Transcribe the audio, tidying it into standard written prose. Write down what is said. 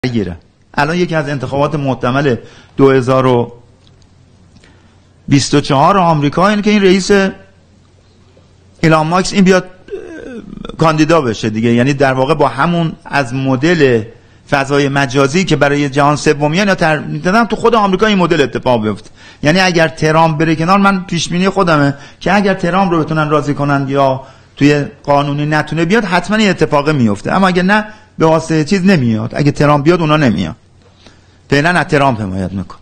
گیره. الان یکی از انتخابات محتمل 2024 آمریکا اینه که این رئیس ایلان ماسک این بیاد کاندیدا بشه دیگه. یعنی در واقع با همون از مدل فضای مجازی که برای جهان سومیان یا دادم تو خود آمریکا این مدل اتفاق بیفته. یعنی اگر ترامپ بره کنار، من پیش بینی خودمه که اگر ترامپ رو بتونن راضی کنن یا توی قانونی نتونه بیاد، حتما این اتفاق میفته. اما اگه نه، به واسطه چیز نمیاد. اگه ترامپ بیاد اونا نمیاد. فعلا از ترامپ حمایت میکنه.